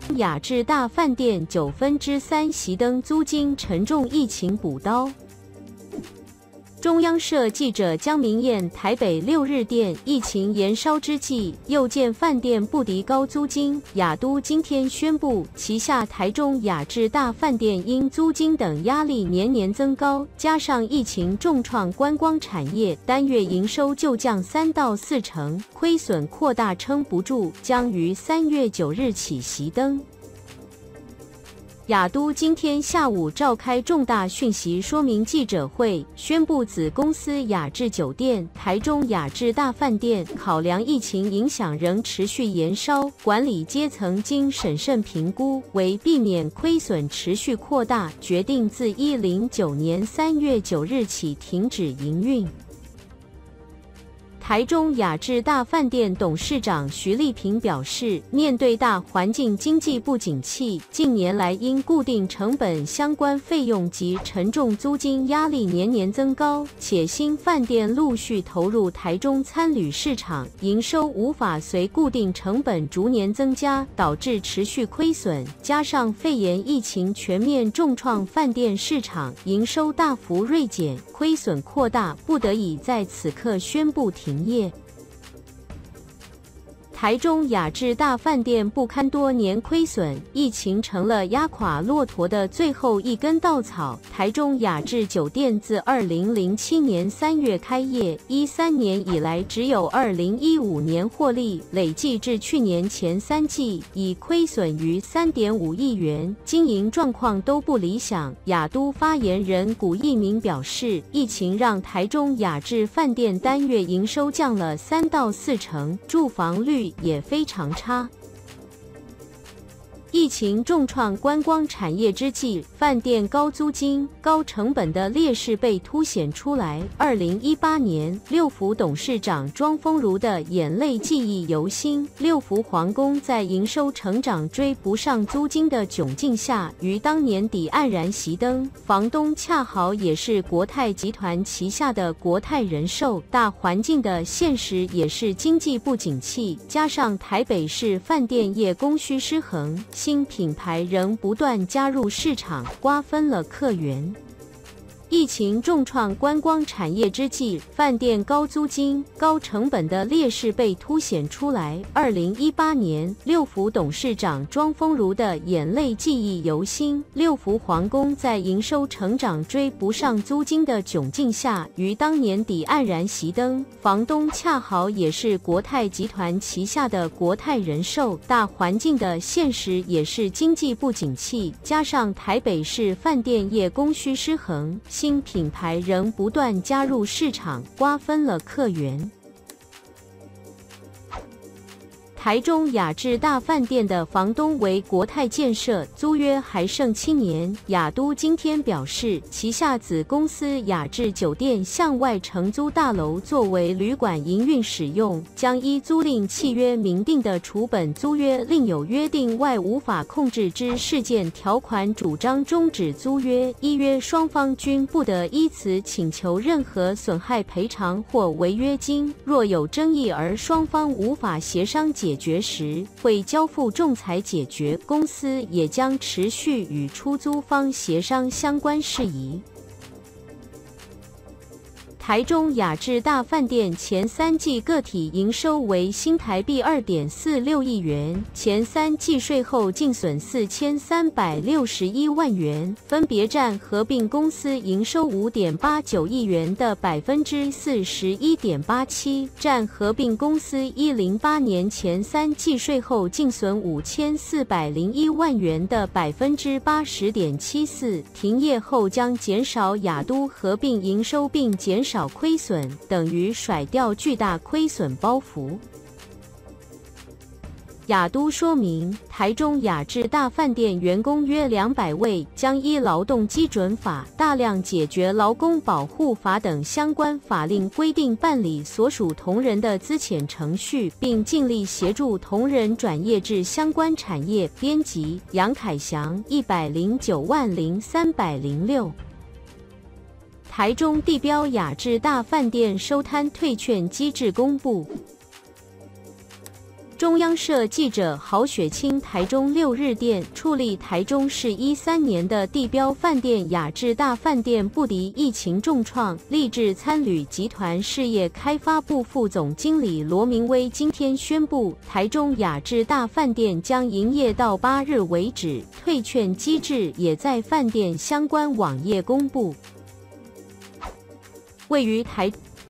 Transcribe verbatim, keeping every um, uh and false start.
雅致大饭店九分之三熄灯租金沉重，疫情补刀。中央社记者江明燕台北六日电，疫情延烧之际，又见饭店不敌高租金。雅都今天宣布，旗下台中雅致大饭店因租金等压力年年增高，加上疫情重创观光产业，单月营收就降三到四成，亏损扩大撑不住，将于三月九日起熄灯。雅都今天下午召开重大讯息说明记者会，宣布子公司雅致酒店、台中雅致大饭店考量疫情影响仍持续延烧，管理阶层经审慎评估，为避免亏损持续扩大，决定自一零九年三月九日起停止营运。台中雅致大饭店董事长徐立平表示，面对大环境经济不景气，近年来因固定成本相关费用及沉重租金压力年年增高，且新饭店陆续投入台中餐旅市场，营收无法随固定成本逐年增加，导致持续亏损，加上肺炎疫情全面重创饭店市场，营收大幅锐减，亏损扩大，不得已在此刻宣布停业。台中雅致大饭店不堪多年亏损，疫情成了压垮骆驼的最后一根稻草。台中雅致酒店自二零零七年三月开业，一三年以来只有二零一五年获利，累计至去年前三季已亏损逾三点五亿元，经营状况都不理想。雅都发言人古一鸣表示，疫情让台中雅致饭店单月营收降了三到四成，住房率也非常差。疫情重创观光产业之际，饭店高租金、高成本的劣势被凸显出来。二零一八年，六福董事长庄丰如的眼泪记忆犹新。六福皇宫在营收成长追不上租金的窘境下，于当年底黯然熄灯。房东恰好也是国泰集团旗下的国泰人寿。大环境的现实也是经济不景气，加上台北市饭店业供需失衡。新品牌仍不断加入市场，瓜分了客源。疫情重创观光产业之际，饭店高租金、高成本的劣势被凸显出来。二零一八年，六福董事长庄丰如的眼泪记忆犹新。六福皇宫在营收成长追不上租金的窘境下，于当年底黯然熄灯。房东恰好也是国泰集团旗下的国泰人寿。大环境的现实也是经济不景气，加上台北市饭店业供需失衡。新品牌仍不断加入市场，瓜分了客源。台中雅致大饭店的房东为国泰建设，租约还剩七年。雅都今天表示，旗下子公司雅致酒店向外承租大楼作为旅馆营运使用，将依租赁契约明定的除本租约另有约定外无法控制之事件条款，主张终止租约。依约双方均不得依此请求任何损害赔偿或违约金。若有争议而双方无法协商解决决时，会交付仲裁解决，公司也将持续与出租方协商相关事宜。台中雅致大饭店前三季个体营收为新台币二点四六亿元，前三季税后净损四千三百六十一万元，分别占合并公司营收五点八九亿元的百分之四十一点八七，占合并公司一零八年前三季税后净损五千四百零一万元的百分之八十点七四。停业后将减少雅都合并营收，并减少亏损，等于甩掉巨大亏损包袱。雅都说明，台中雅致大饭店员工约两百位，将依劳动基准法、大量解决劳工保护法等相关法令规定办理所属同仁的资遣程序，并尽力协助同仁转业至相关产业。编辑杨凯翔，一百零九万零三百零六。台中地标雅致大饭店收摊退券机制公布。 中央社记者郝雪清台中六日电处理台中市一三年的地标饭店雅致大饭店不敌疫情重创，立志参旅集团事业开发部副总经理罗明威今天宣布，台中雅致大饭店将营业到八日为止，退券机制也在饭店相关网页公布。位于台